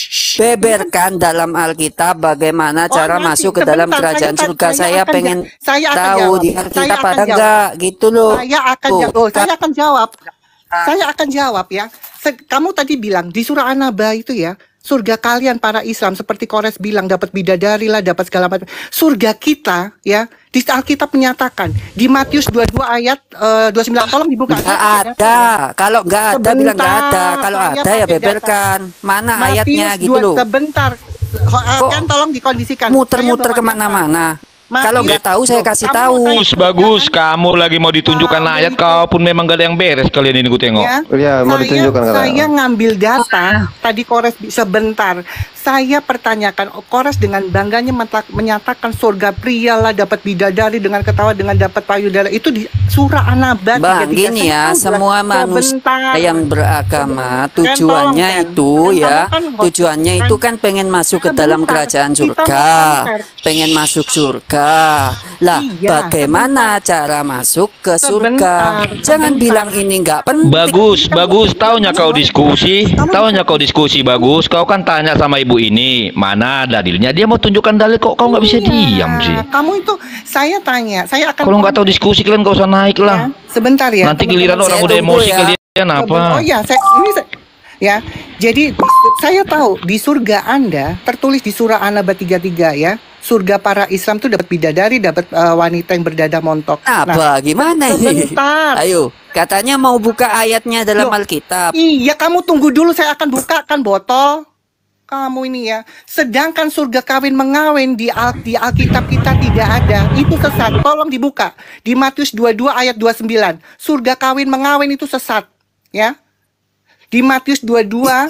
beberkan dalam Alkitab bagaimana Oh, cara nanti, masuk ke dalam sebentar, kerajaan saya- surga. saya Saya akan pengen ja- saya akan tahu jawab. di Saya Alkitab akan ada jawab. enggak gitu loh. Saya akan Tuh, jawab. Saya akan jawab. Saya akan jawab ya. Se- Kamu tadi bilang di surah An-Naba itu ya, surga kalian para Islam seperti Kores bilang dapat bidadari lah, dapat segala macam. Surga kita ya, di Alkitab menyatakan di Matius dua puluh dua ayat eh, dua puluh sembilan, tolong dibuka. Enggak ada. Kalau enggak ada bilang enggak ada. Sebentar, Kalau saya ada ya pakai beberkan. Mana Matius ayatnya gitu dua, loh. Sebentar. Ho- eh, Kok kan tolong dikondisikan. Muter-muter Saya bawa kemana-mana. Matius- Kalau nggak tahu saya kasih Kamu tahu. tanya- Bagus, bagus. Kamu lagi mau ditunjukkan Kamu ayat, itu- kau pun memang gak ada yang beres kalian ini ku tengok. Ya, Ya, mau saya, ditunjukkan katanya. saya ngambil data tadi Kores bi- sebentar. Saya pertanyakan, oh, Kores dengan bangganya mentak- menyatakan surga pria lah, dapat bidadari dengan ketawa, dengan dapat payudara. Itu di surah An-Naba Bang, tiga puluh tiga. gini Saya ya, tahu semua jelas. manusia Sebentar. yang beragama Ken, tujuannya tolong, Ken. itu Ken, ya, kamu kan- tujuannya Ken, itu kan pengen masuk ke dalam sebentar. kerajaan Kita surga, mau compare. pengen masuk surga. Lah, Iya, bagaimana cara masuk ke surga? Sebentar, Jangan sebentar. bilang ini nggak penting. Bagus, bagus. Taunya kau diskusi, taunya kau diskusi bagus. Kau kan tanya sama ibu ini, mana dalilnya? Dia mau tunjukkan dalil, kok kau nggak bisa Iya, diam sih? Kamu itu, saya tanya, saya akan. Kalau nggak tahu diskusi kalian gak usah naik Ya, lah. sebentar ya. Nanti teman-teman. giliran orang saya udah tunggu emosi ya. kalian apa? Oh iya, saya ini saya, ya. Jadi saya tahu di surga Anda tertulis di surah An-Naba tiga puluh tiga ya. Surga para Islam tuh dapat bidadari, dapat uh, wanita yang berdada montok. Apa? Gimana ini? Sebentar. Ayo, katanya mau buka ayatnya dalam Loh, Alkitab. Iya, kamu tunggu dulu, saya akan bukakan botol. Kamu ini ya. Sedangkan surga kawin mengawin di, Al di Alkitab kita tidak ada. Itu sesat. Tolong dibuka. Di Matius dua puluh dua ayat dua puluh sembilan. Surga kawin mengawin itu sesat, ya. Di Matius dua puluh dua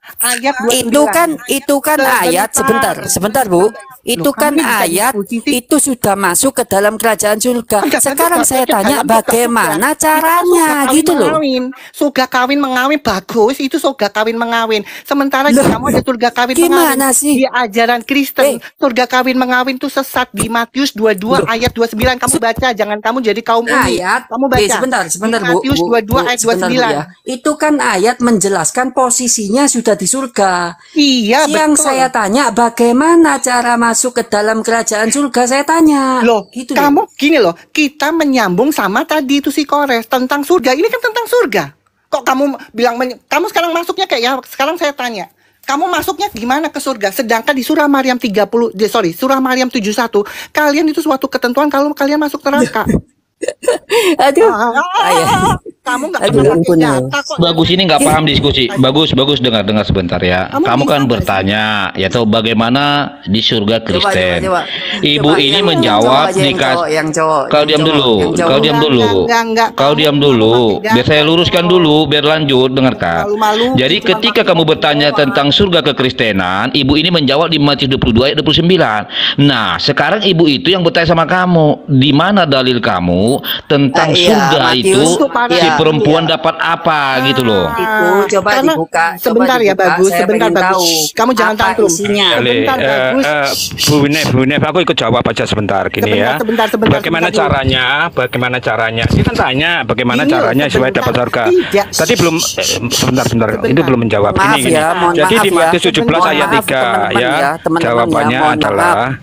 ayat dua puluh sembilan. Itu kan itu kan ayat sebentar, sebentar Bu. Itu Loh, kan kamu bisa ayat diskusi sih. itu sudah masuk ke dalam kerajaan surga. Enggak, Sekarang enggak, saya enggak, tanya enggak, bagaimana enggak. caranya Itu surga gitu kawin loh. mengawin. Surga kawin mengawin bagus, itu surga kawin mengawin. Sementara Loh, kamu ada surga kawin gimana mengawin. sih? Di ajaran Kristen, surga kawin mengawin itu sesat di Matius dua puluh dua ayat dua puluh sembilan. Kamu baca, jangan kamu jadi kaum umi. Ayat, Kamu baca. eh, sebentar, sebentar Di Bu, Matius Bu, dua puluh dua Bu, ayat dua puluh sebentar Bu sembilan. ya. Itu kan ayat menjelaskan posisinya sudah di surga. Iya, Yang betul. saya tanya bagaimana cara masuk ke dalam kerajaan surga, saya tanya. Loh, gitu kamu gini loh, kita menyambung sama tadi itu si Kores tentang surga. Ini kan tentang surga. Kok kamu bilang men- kamu sekarang masuknya kayak ya? Sekarang saya tanya, kamu masuknya gimana ke surga? Sedangkan di surah Maryam tiga puluh, di- sorry, surah Maryam tujuh puluh satu, kalian itu suatu ketentuan kalau kalian masuk neraka. Aduh, Ah, kamu nggak Aduh, pernah ampun, pakai ya. data kok. Bagus ini nggak paham diskusi. Bagus, bagus dengar dengar sebentar ya. Kamu Kamu bisa kan nggak bertanya, ya tahu bagaimana di surga Kristen. coba, Ibu coba, ini yang- menjawab yang cowok aja, yang dikas. cowok, yang cowok, Kau yang diam cowok, dulu, yang cowok. kau diam Enggak, dulu. enggak, enggak, Kau kamu diam kamu dulu. pakai Biar saya data luruskan kok. dulu, biar lanjut dengarkan. Malu-malu, Jadi cuma ketika pakai kamu data bertanya doang. tentang surga kekristenan, ibu ini menjawab di Matius dua puluh dua ayat dua puluh sembilan. Nah, sekarang ibu itu yang bertanya sama kamu, di mana dalil kamu tentang Ah, iya, surga Matius, itu Untuk para si iya, perempuan iya. dapat apa gitu loh. Itu coba Karena- dibuka, coba sebentar ya, dibuka, Bagus, saya sebentar, pengen Bagus. tahu Kamu jangan apa tantrum. isinya. Sebentar, Eh, Bagus. eh, Bu Nef, Bu Nef, aku ikut jawab aja sebentar gini Sebentar, ya. sebentar, sebentar, bagaimana sebentar dulu. caranya? Bagaimana caranya? Kita tanya bagaimana Ini loh, caranya supaya sebentar. dapat surga. Tidak. Tadi belum eh, sebentar sebentar. Sebentar. Itu belum menjawab Maaf ini gini. ya, mohon Jadi maaf di ya. Matius tujuh belas Mohon ayat maaf, tiga teman-teman ya. ya, teman-teman Jawabannya ya, mohon adalah maaf.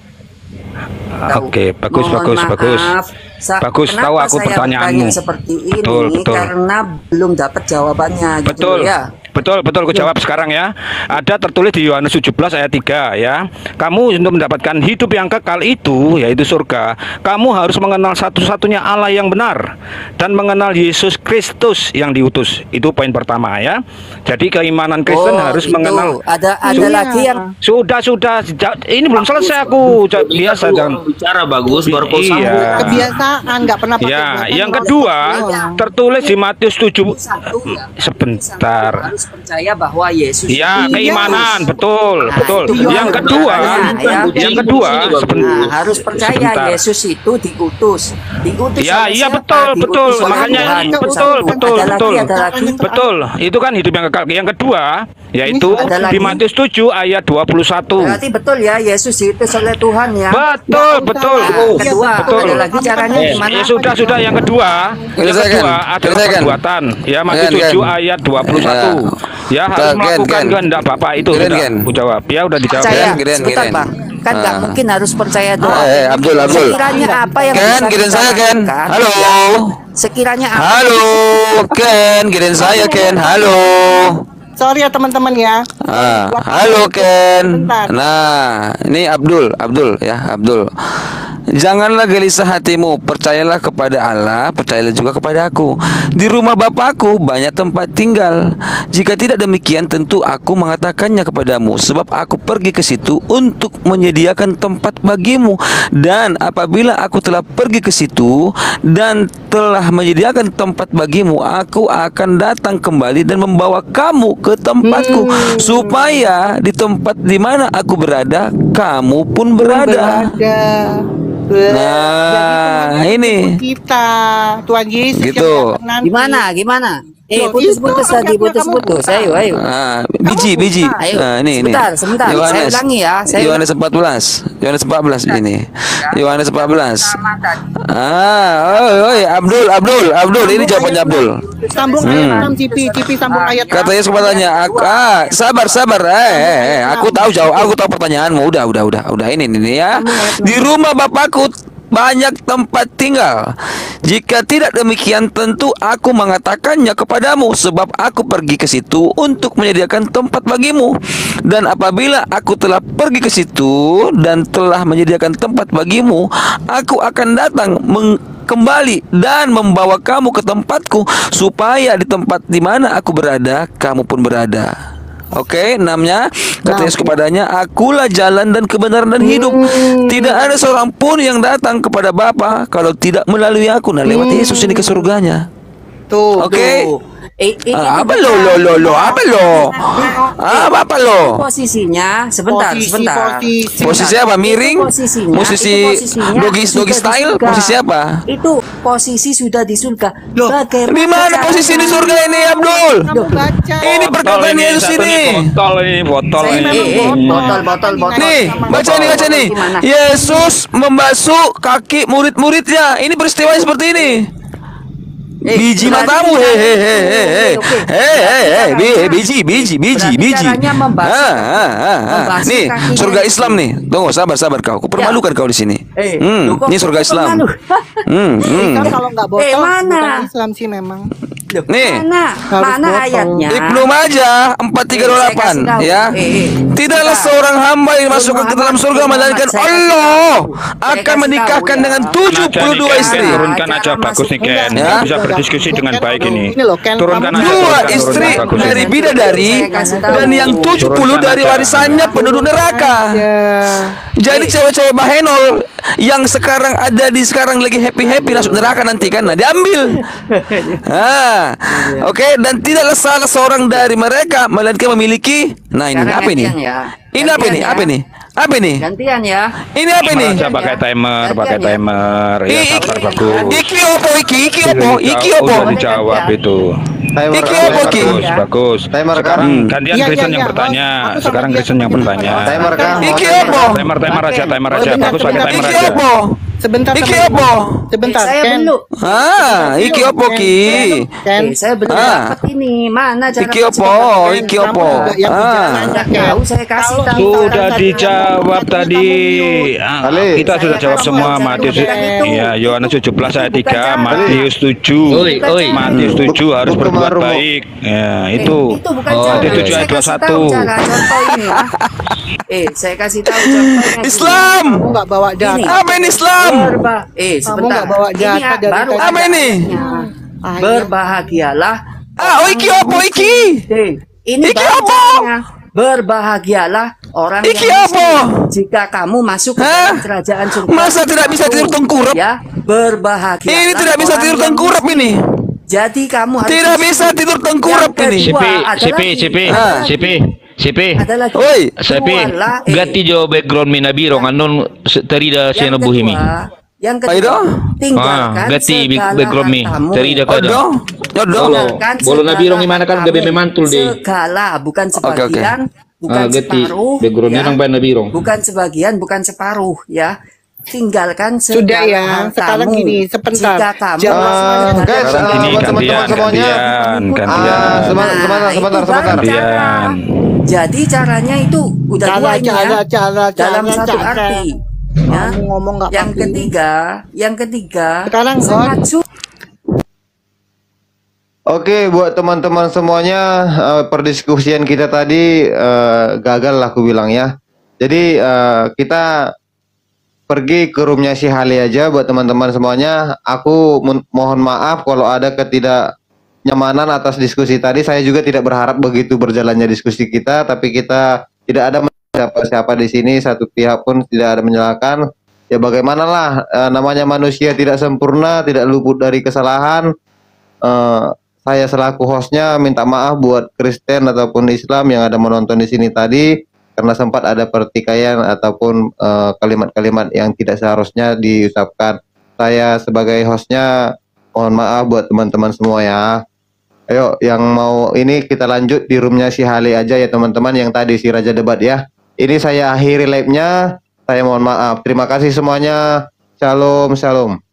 Oke, bagus, Mohon bagus, bagus. maaf. Sa- Bagus, kenapa tahu aku saya pertanyaanmu. bertanya seperti ini Betul, betul. karena belum dapat jawabannya gitu Betul. ya. Betul, betul, aku jawab sekarang ya. Ada tertulis di Yohanes tujuh belas ayat tiga ya. Kamu untuk mendapatkan hidup yang kekal itu, yaitu surga, kamu harus mengenal satu-satunya Allah yang benar dan mengenal Yesus Kristus yang diutus. Itu poin pertama ya. Jadi keimanan Kristen Oh, harus itu. mengenal. Ada ada Iya. lagi yang Sudah, sudah. Ja- Ini belum selesai aku. Ja- Biasa jangan. bicara bagus baru kau sambung. Iya. Kebiasaan nggak pernah pakai Ya, data. yang Nggak kedua doang. tertulis di Matius tujuh. satu ya. Sebentar. Harus percaya bahwa Yesus Ya, itu- keimanan, betul, Nah, betul. itu Yang benar. kedua, Makanya, ya. yang kedua, sebentar. Nah, harus percaya Sebentar. Yesus itu diutus. Diutus Ya, oleh iya siapa? betul, Diutus betul. oleh Makanya Tuhan. betul, Satu. betul, Ada betul. lagi, ada lagi. Betul. Itu kan hidup yang kekal. Yang kedua, yaitu Ada lagi. di Matius tujuh ayat dua puluh satu. Berarti betul ya Yesus diutus oleh Tuhan ya. Betul, betul. Nah, kedua, Betul. ada lagi caranya Eh, gimana? Ya sudah, sudah. Yang kedua, yang Selesaikan. kedua adalah Selesaikan. perbuatan. Ya, Matius Ken, Ken. tujuh ayat dua puluh satu. Ya, harus Ken, melakukan Ken. kehendak Bapak itu. Ken, Sudah, Ken. aku jawab. Ya, udah dijawab. Percaya. Giren, giren, Sebentar giren. Bang. Kan nggak Ah. mungkin harus percaya doang. Eh, Abdul, Abdul. Sekiranya apa yang Ken, bisa giren kita saya, Ken. lakukan, Halo. ya. Sekiranya apa Halo, Ken, giren saya Ken. Halo. Sorry ya teman-teman ya. Ah, halo Ken. Bentar. Nah, ini Abdul, Abdul ya, Abdul. Janganlah gelisah hatimu, percayalah kepada Allah, percayalah juga kepada aku. Di rumah Bapakku banyak tempat tinggal. Jika tidak demikian, tentu aku mengatakannya kepadamu, sebab aku pergi ke situ untuk menyediakan tempat bagimu. Dan apabila aku telah pergi ke situ dan telah menyediakan tempat bagimu, aku akan datang kembali dan membawa kamu ke tempatku, Hmm. supaya di tempat di mana aku berada, kamu pun berada. Berada. Nah, Jadi Tuhan ini Yesus kita, Tuhan Yesus Gitu. yang datang nanti. Gimana? Gimana? Eh, Loh, putus-putus itu tadi, kamu- putus-putus. Ayo, ayo. ah, biji biji. Ayo, Nah, ini ini. sebentar, sebentar. Saya Yohanes. ulangi ya. Saya Yohanes empat belas. Yohanes empat belas ini. Yohanes empat belas. Ah, oi oi Abdul, Abdul, Abdul, ini jawabannya Abdul. Sambung Hmm. ayat enam Cipi, Cipi sambung ayat Kata Yesus kepadanya, aku, ah, sabar, sabar, eh, eh, eh, aku tahu jawab, aku tahu pertanyaanmu. Udah, udah, udah, udah ini, ini ya. Di rumah Bapakku banyak tempat tinggal. Jika tidak demikian, tentu aku mengatakannya kepadamu, sebab aku pergi ke situ untuk menyediakan tempat bagimu. Dan apabila aku telah pergi ke situ dan telah menyediakan tempat bagimu, aku akan datang meng kembali dan membawa kamu ke tempatku, supaya di tempat di mana aku berada, kamu pun berada. Oke, enamnya kata Yesus kepadanya, akulah jalan dan kebenaran dan hidup. Tidak ada seorang pun yang datang kepada Bapa kalau tidak melalui aku. Nah, lewat Yesus ini ke surganya. Tuh. Oke. Tuh. Eh, eh, Ah, itu apa lo bukan. lo lo lo apa lo? Ah, apa apa lo? Posisinya sebentar, Posisi, sebentar. posisi. Posisi apa? Miring? Itu posisinya, Posisi itu posisinya doggy sudah doggy di style? surga. Posisi apa? Itu posisi sudah di surga. Bagaimana Di mana caranya? posisi di surga ini, Abdul? Kamu baca. Ini perkataan Yesus satu ini. Botol ini, botol Saya ini. memang Eh, eh, botol, botol, botol. Nih, baca nih, baca nih. Gimana? Yesus membasuh kaki murid-muridnya. Ini peristiwa seperti ini. Eh, Biji berarti matamu, cara- hehehe, hehehe, Oke, oke. hehehe, Berarti biji, biji, biji, berarti biji. caranya membasuh- Ah, ah, ah, ah. membasuh Nih, kakinya surga itu. Islam nih. Tunggu, sabar, sabar kau. Aku permalukan kau di sini. Eh, Hmm, loh, kok- ini surga kok Islam. permalu? Hmm, hmm. Kan kalau nggak botol, Eh, mana? bukan Islam sih memang. Nih, Mana? Harus Mana botol. ayatnya? Ibnu Majah empat tiga dua delapan Eh, saya kasih tahu. ya. Eh, eh. Tidaklah Bentar. seorang hamba yang masuk ke Muhammad, dalam surga Muhammad, melainkan saya kasih Allah tahu. Saya akan kasih menikahkan tahu, dengan ya. tujuh puluh dua Nah, Ken, istri. Ken, turunkan aja Cara bagus nih Ken. Ya. Nggak bisa berdiskusi dengan baik ini. Ini loh, Ken, Turunkan kamu- aja. Dua turunkan, istri turunkan, bagus dari ini. bidadari Saya kasih tahu. dan yang tujuh puluh dari Turunkan aja. warisannya penduduk neraka. Ya. Jadi cewek-cewek bahenol yang sekarang ada di sekarang lagi happy-happy masuk neraka nanti kan, nah diambil. Ah, oke. Dan tidaklah salah seorang dari mereka melainkan memiliki. Nah ini Sekarang apa ini? gantian ya. Ini apa ini? Gantian Apa ya. ini? Apa ini? Gantian ya. Ini apa ini? Baca pakai timer, pakai Gantian ya. timer. Ya I- sabar bagus. Iki opo iki? Iki opo? Iki Udah opo? dijawab itu. Timer Iki kamu, opo ki? Bagus, bagus. Timer Sekarang kamu. gantian Iya, Kristen iya, yang iya. bertanya. Aku sama Sekarang dia Kristen yang sama dia. bertanya. Timer kamu. Iki opo? Timer, timer aja, timer aja. Sebentar, Bagus pakai sebentar. timer Iki aja. opo? Sebentar, Iki teman-teman. opo? Sebentar, Eh, saya Ken. belum. Ah, iki opo ki? Ken. Eh, saya belum Ah. dapat ini. Mana cara Iki opo? masukkan? Iki Kamu opo? juga yang Ah. berjalan Nggak Ken. tahu, saya kasih Kalau- tahu. Sudah dijawab tadi. Ah, Ali. Kita sudah Saya jawab kasih semua tahu, Matius. bukan itu. Iya, Yohanes tujuh belas ayat Bukan tiga, cara. Matius tujuh. Oi, oi. Matius tujuh harus Buku berbuat baru. baik. Ya, Eh, itu. itu bukan Oh, cara. Matius tujuh Saya ayat dua puluh kasih satu. tahu cara contoh ini ya. Eh, saya kasih tahu contohnya. Islam. Kamu nggak bawa data. Ini. Apa ini Islam? Berba eh Kamu sebentar. nggak bawa Ini data ya, dari baru tadi. Apa ini? Ah, iya. Berbahagialah. Ah, oh, iki opo iki? Eh, ini Iki baru apa? caranya. Berbahagialah orang Iki yang apa? miskin jika kamu masuk ke Hah? dalam kerajaan surga. Masa tidak bisa tidur tengkurap? Ya, berbahagia. Ini tidak bisa tidur tengkurap ini. Jadi kamu harus Tidak bisa tidur tengkurap Yang ini. kedua, Sipi, ada sipi, lagi. sipi, Ah. sipi, sipi. Ada lagi. Oi, Sipi, Jualah, eh. gatti jo background mina biro nganon terida Yang siya buhimi. kedua, yang Apa itu? kedua, tinggalkan Ah, gati segala background mi hartamu. terida Odo, kada. odo. Bolo, Tinggalkan bolo na segala biro gimana kan gabi hartamu. memantul deh. Segala, bukan Oke, oke. sebagian, bukan Ah, gati separuh. backgroundnya ya. nang bayan na biro. Bukan sebagian, bukan separuh, ya. Tinggalkan segala Sudah ya, hartamu. sekarang gini, sebentar. Jika kamu Jawab Ah, semuanya guys, ada- ah, Ini buat gantian, teman-teman semuanya. gantian, Ah, gantian. sebentar, Nah, sebentar, itu sebentar, baru sebentar. cara. Gantian. Jadi caranya itu udah Cara, dua ini cara, ya. cara, Dalam cara, satu cara. arti. Ya. Kamu ngomong nggak Yang pakai ini. ketiga, yang ketiga Sekarang, sangat Hon. su- Oke, buat teman-teman semuanya, eh, perdiskusian kita tadi eh, gagal lah aku bilang ya. Jadi eh, kita pergi ke roomnya si Hali aja buat teman-teman semuanya. Aku mon- mohon maaf kalau ada ketidaknyamanan atas diskusi tadi. Saya juga tidak berharap begitu berjalannya diskusi kita, tapi kita tidak ada siapa-siapa di sini, satu pihak pun tidak ada menyalahkan. Ya bagaimanalah, eh, namanya manusia tidak sempurna, tidak luput dari kesalahan. Eh, saya selaku hostnya minta maaf buat Kristen ataupun Islam yang ada menonton di sini tadi karena sempat ada pertikaian ataupun eh, kalimat-kalimat yang tidak seharusnya diucapkan. Saya sebagai hostnya mohon maaf buat teman-teman semua ya. Ayo yang mau ini kita lanjut di roomnya si Hali aja ya teman-teman, yang tadi si Raja Debat ya. Ini saya akhiri live-nya. Saya mohon maaf. Terima kasih semuanya. Shalom, shalom.